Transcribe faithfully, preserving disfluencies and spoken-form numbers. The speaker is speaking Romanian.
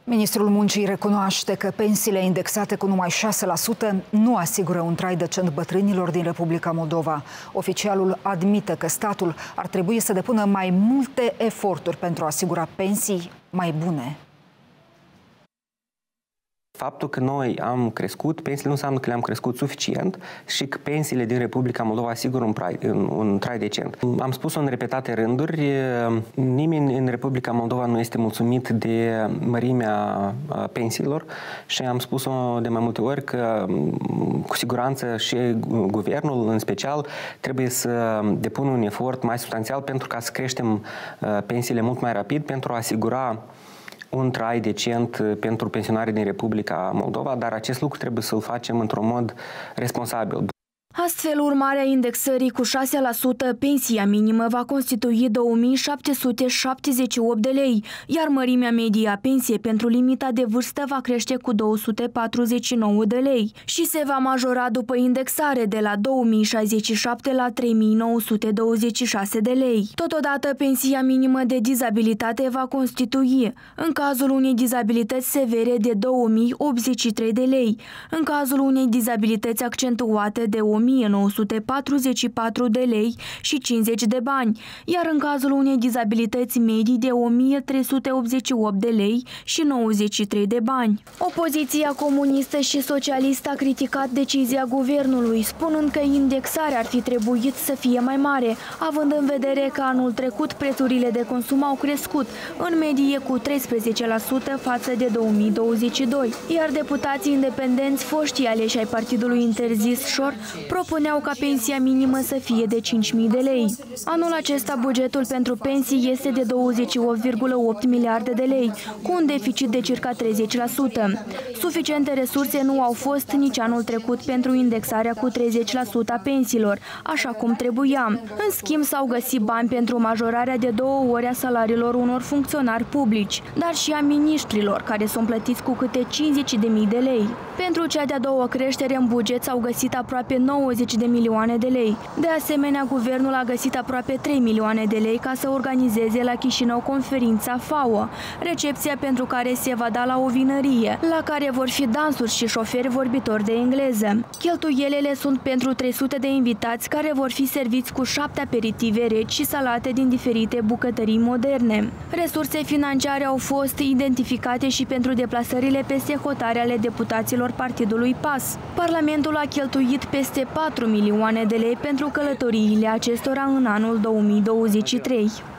Ministrul Muncii recunoaște că pensiile indexate cu numai șase la sută nu asigură un trai decent bătrânilor din Republica Moldova. Oficialul admite că statul ar trebui să depună mai multe eforturi pentru a asigura pensii mai bune. Faptul că noi am crescut, pensiile nu înseamnă că le-am crescut suficient și că pensiile din Republica Moldova asigură un, prai, un, un trai decent. Am spus-o în repetate rânduri, nimeni în Republica Moldova nu este mulțumit de mărimea pensiilor și am spus-o de mai multe ori că cu siguranță și guvernul în special trebuie să depună un efort mai substanțial pentru ca să creștem pensiile mult mai rapid, pentru a asigura un trai decent pentru pensionarii din Republica Moldova, dar acest lucru trebuie să-l facem într-un mod responsabil. Astfel, urmarea indexării cu șase la sută, pensia minimă va constitui două mii șapte sute șaptezeci și opt de lei, iar mărimea medie a pensiei pentru limita de vârstă va crește cu două sute patruzeci și nouă de lei și se va majora după indexare de la două mii șaizeci și șapte la trei mii nouă sute douăzeci și șase de lei. Totodată, pensia minimă de dizabilitate va constitui, în cazul unei dizabilități severe, de două mii optzeci și trei de lei, în cazul unei dizabilități accentuate de o mie nouă sute patruzeci și patru de lei și cincizeci de bani, iar în cazul unei dizabilități medii de o mie trei sute optzeci și opt de lei și nouăzeci și trei de bani. Opoziția comunistă și socialistă a criticat decizia guvernului, spunând că indexarea ar fi trebuit să fie mai mare, având în vedere că anul trecut prețurile de consum au crescut, în medie cu treisprezece la sută față de două mii douăzeci și doi, iar deputații independenți, foștii aleși ai partidului interzis Șor, propuneau ca pensia minimă să fie de cinci mii de lei. Anul acesta, bugetul pentru pensii este de douăzeci și opt virgulă opt miliarde de lei, cu un deficit de circa treizeci la sută. Suficiente resurse nu au fost nici anul trecut pentru indexarea cu treizeci la sută a pensiilor, așa cum trebuia. În schimb, s-au găsit bani pentru majorarea de două ori a salariilor unor funcționari publici, dar și a miniștrilor, care sunt plătiți cu câte cincizeci de mii de lei. Pentru cea de-a doua creștere în buget s-au găsit aproape nouăzeci de milioane de lei. De asemenea, guvernul a găsit aproape trei milioane de lei ca să organizeze la Chișinău conferința F A O, recepția pentru care se va da la o vinărie, la care vor fi dansuri și șoferi vorbitori de engleză. Cheltuielile sunt pentru trei sute de invitați care vor fi serviți cu șapte aperitive reci și salate din diferite bucătării moderne. Resurse financiare au fost identificate și pentru deplasările peste hotare ale deputaților partidului P A S. Parlamentul a cheltuit peste patru milioane de lei pentru călătoriile acestora în anul două mii douăzeci și trei.